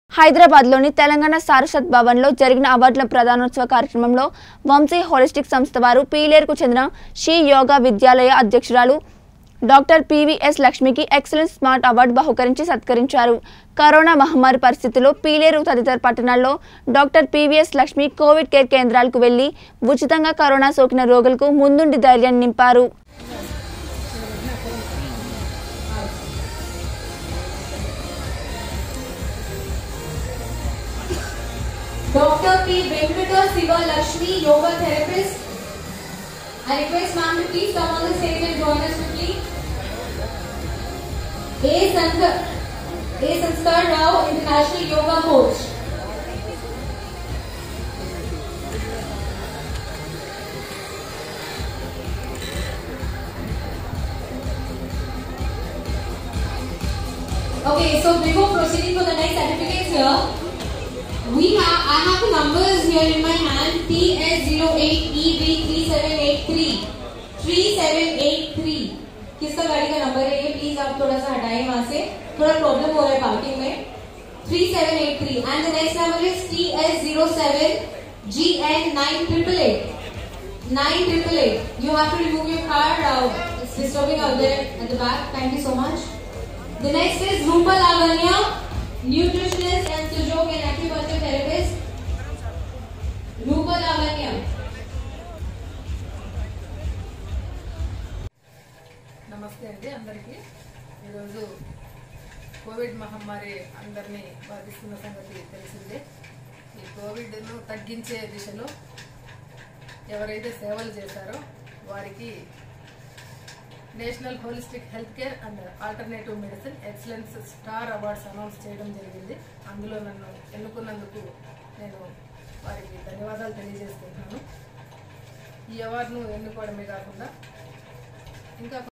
హైదరాబాద్లోని తెలంగాణ సారస్వత్ భవన్లో జరిగిన అవార్డుల ప్రదానోత్సవ కార్యక్రమంలో వంశీ హోలిస్టిక్ సంస్థ వారు పీలేరుకు చెందిన శ్రీ యోగా విద్యాలయ అధ్యక్షురాలు డాక్టర్ పివిఎస్ లక్ష్మికి ఎక్సలెన్స్ స్మార్ట్ అవార్డు బహుకరించి సత్కరించారు. కరోనా మహమ్మారి పరిస్థితుల్లో పీలేరు తదితర పట్టణాల్లో doctor PVS Lakshmi covid care కేంద్రాలకు వెళ్లి ఉచితంగా కరోనా సోకిన రోగులకు ముందుండి ధైర్యాన్ని నింపారు. Dr. P. Venkata Siva Lakshmi, yoga therapist. I request ma'am to please come on the stage and join us quickly. A. Sanskar Rao, international yoga coach. Okay, so before proceeding to the next certificates here, I have the numbers here in my hand. TS08EB3783 3783 किसका गाड़ी का number है ये? Please आप थोड़ा सा हटाएं वहां से, थोड़ा प्रॉब्लम हो रहा है पार्किंग में. 3783 and the next number is TS07GN9888 9888. You have to remove your card. It's disturbing out there at the back. Thank you so much. The next is Rupa Lavanya, nutritionist and Sujok and acupuncture therapist. Rupa Lavanya. నమస్తే అండి అందరికీ. ఈరోజు Covid మహమ్మారి అందరినీ బాధిస్తున్న సంగతి తెలిసిందే. ఈ కోవిడ్ను తగ్గించే దిశలో ఎవరైతే సేవలు చేశారో వారికి national holistic health care and alternative medicine excellence star awards announce చేయడం జరిగింది. అందులో నన్ను ఎన్నుకున్నందుకు నేను వారికి ధన్యవాదాలు తెలియజేస్తున్నాను. ఈ అవార్డును ఎన్నుకోవడమే కాకుండా ఇంకా